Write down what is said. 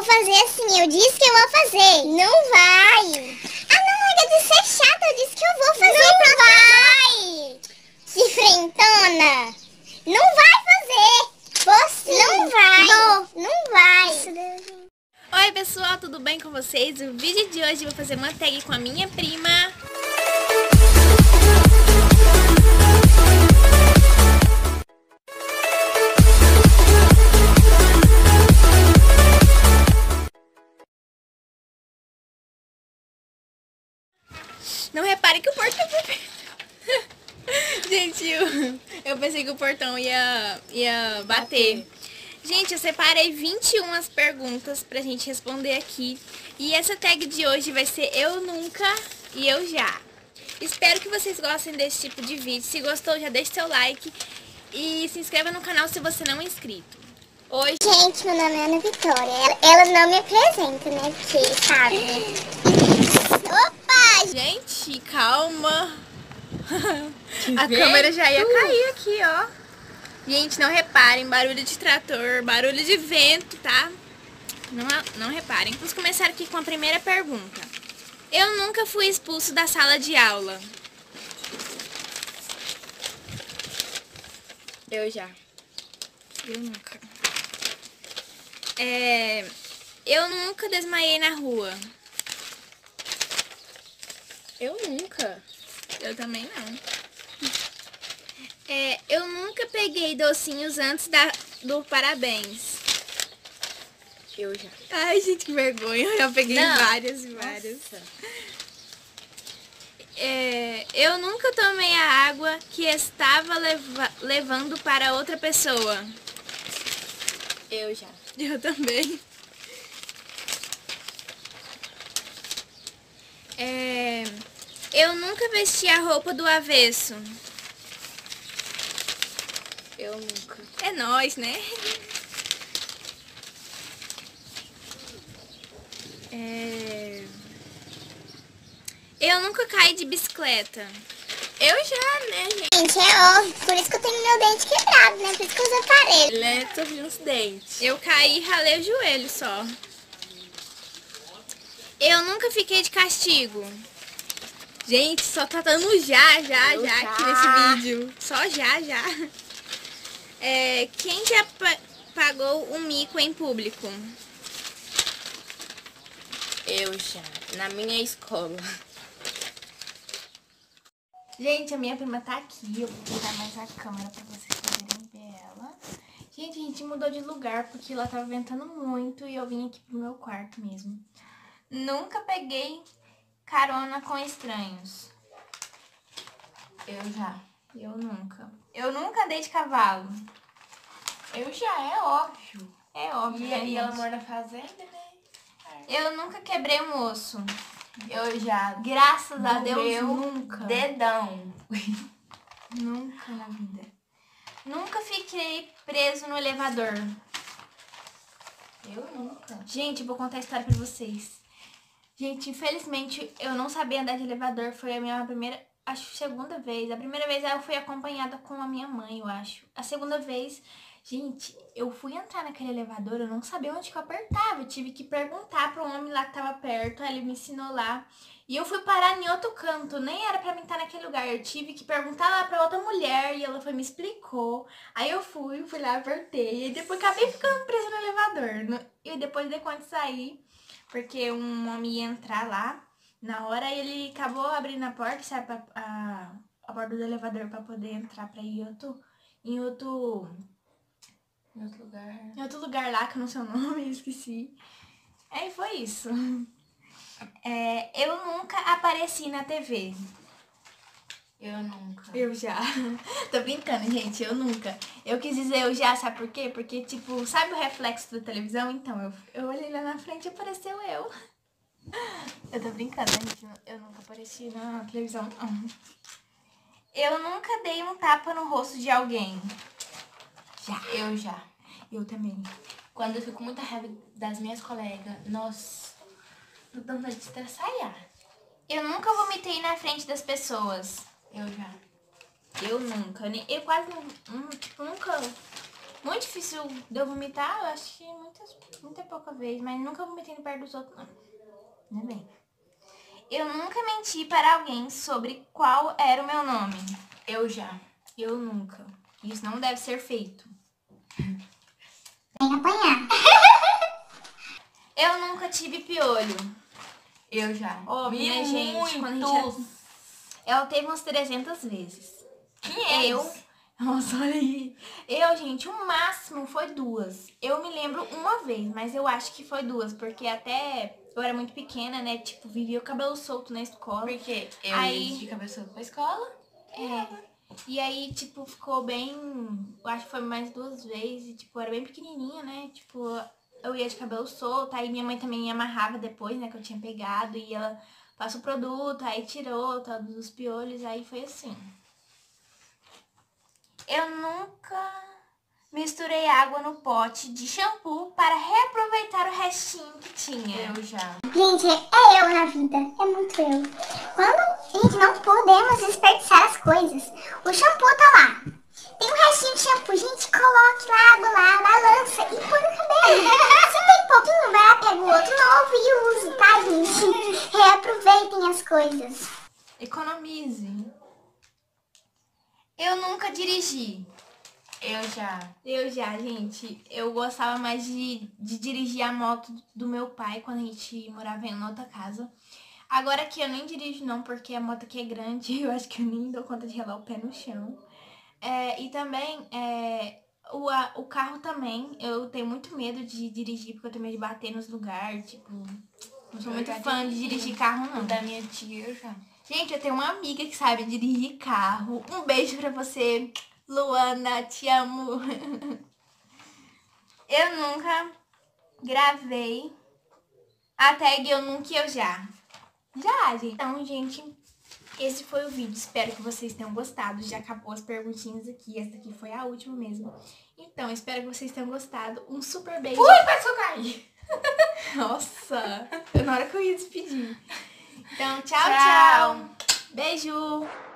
vou fazer assim, eu disse que eu vou fazer. Não vai. Ah, não, larga de ser chata, eu disse que eu vou fazer. Não vai. De frentona. Não vai fazer. Você não vai. Não vai. Oi pessoal, tudo bem com vocês? O vídeo de hoje eu vou fazer uma tag com a minha prima. Não reparem que o portão foi... Gente, eu pensei que o portão ia bater. Gente, eu separei 21 perguntas pra gente responder aqui. E essa tag de hoje vai ser eu nunca e eu já. Espero que vocês gostem desse tipo de vídeo. Se gostou, já deixe seu like. E se inscreva no canal se você não é inscrito. Hoje... Gente, meu nome é Ana Vitória. Ela não me apresenta, né? Porque, sabe? Opa! Gente, calma. A câmera já ia cair aqui, ó. Gente, não reparem, barulho de trator, barulho de vento, tá? Não reparem. Vamos começar aqui com a primeira pergunta. Eu nunca fui expulso da sala de aula. Eu já. Eu nunca. Eu nunca desmaiei na rua. Eu nunca. Eu também não. Eu nunca peguei docinhos antes do parabéns. Eu já. Ai, gente, que vergonha. Eu já peguei várias e várias. Eu nunca tomei a água que estava levando para outra pessoa. Eu já. Eu também. Eu nunca vesti a roupa do avesso. Eu nunca. É nóis, né? Eu nunca caí de bicicleta. Eu já, né, gente? Gente, é óbvio. Por isso que eu tenho meu dente quebrado, né? Por isso que eu uso aparelho. Ele é sobre os dentes. Eu caí e ralei o joelho só. Eu nunca fiquei de castigo. Gente, só tá dando já aqui nesse vídeo. Só já. Quem já pagou um mico em público? Eu já. Na minha escola. Gente, a minha prima tá aqui. Eu vou botar mais a câmera pra vocês poderem ver ela. Gente, a gente mudou de lugar porque lá tava ventando muito e eu vim aqui pro meu quarto mesmo. Nunca peguei carona com estranhos. Eu já. Eu nunca. Eu nunca andei de cavalo. Eu já, é óbvio. É óbvio. E ela mora na fazenda, né? Eu nunca quebrei um osso. Eu já. Graças a Deus, nunca. Dedão. Nunca na vida. Nunca fiquei preso no elevador. Eu nunca. Gente, eu vou contar a história pra vocês. Gente, infelizmente, eu não sabia andar de elevador. Foi a minha primeira, acho, segunda vez. A primeira vez eu fui acompanhada com a minha mãe, eu acho. A segunda vez, gente, eu fui entrar naquele elevador, eu não sabia onde que eu apertava. Eu tive que perguntar pro homem lá que tava perto, aí ele me ensinou lá. E eu fui parar em outro canto, nem era pra mim estar naquele lugar. Eu tive que perguntar lá pra outra mulher e ela foi me explicou. Aí eu fui lá, apertei. E depois acabei ficando presa no elevador. E depois de quando saí, porque um homem ia entrar lá, na hora ele acabou abrindo a porta, sabe, a porta do elevador pra poder entrar pra ir em outro lugar. Em outro lugar lá, que eu não sei o nome, esqueci. Aí foi isso. Eu nunca apareci na TV. Eu nunca. Eu já. Tô brincando, gente, eu nunca. Eu quis dizer eu já, sabe por quê? Porque, tipo, sabe o reflexo da televisão? Então, eu olhei lá na frente e apareceu eu. Eu tô brincando, gente. Eu nunca apareci na televisão, não. Eu nunca dei um tapa no rosto de alguém. Já. Eu já. Eu também. Quando eu fico com muita raiva das minhas colegas, nossa, tô dando de estressaiar. Eu nunca vomitei na frente das pessoas. Eu já. Eu nunca. Eu quase, tipo, nunca Muito difícil de eu vomitar, eu acho que muita pouca vez, mas nunca vomitei no perto dos outros, não. Ainda bem. Eu nunca menti para alguém sobre qual era o meu nome. Eu já. Eu nunca. Isso não deve ser feito. Vem apanhar. Eu nunca tive piolho. Eu já. Óbvio, né, gente? Muitos. Quando a gente ela teve umas 300 vezes. 500. Nossa, olha aí. Gente, o máximo foi 2. Eu me lembro uma vez, mas eu acho que foi 2, porque até eu era muito pequena, né? Tipo, vivia o cabelo solto na escola. Porque eu Aí- ia de cabelo solto pra escola. E aí, tipo, ficou bem... Eu acho que foi mais 2 vezes. E, tipo, eu era bem pequenininha, né? Tipo, eu ia de cabelo solto. Aí minha mãe também me amarrava depois, né? Que eu tinha pegado. E ela passa o produto, aí tirou todos os piolhos. Aí foi assim. Eu nunca misturei água no pote de shampoo para reaproveitar o restinho que tinha. Eu já. Gente, é eu na vida. É muito eu. Gente, não podemos desperdiçar as coisas. O shampoo tá lá. Tem um restinho de shampoo. Gente, coloque lá, água lá, balança e põe no cabelo. Se tem pouquinho, vai lá, pega o outro novo e use, tá, gente? Reaproveitem as coisas. Economize. Eu nunca dirigi. Eu já. Gente. Eu gostava mais de dirigir a moto do meu pai quando a gente morava em outra casa. Agora aqui eu nem dirijo não, porque a moto aqui é grande. Eu acho que eu nem dou conta de relar o pé no chão. E também, o carro também, eu tenho muito medo de dirigir, porque eu tenho medo de bater nos lugares. Tipo, não sou muito fã de dirigir carro, não. O da minha tia, eu já. Gente, eu tenho uma amiga que sabe dirigir carro. Um beijo pra você, Luana, te amo. Eu nunca gravei a tag eu nunca e eu já. Já, gente. Então, gente, esse foi o vídeo. Espero que vocês tenham gostado. Já acabou as perguntinhas aqui. Essa daqui foi a última mesmo. Então, espero que vocês tenham gostado. Um super beijo. Ui, vai socar aí. Nossa, na hora que eu ia despedir. Então, tchau, Tchau. tchau. Beijo.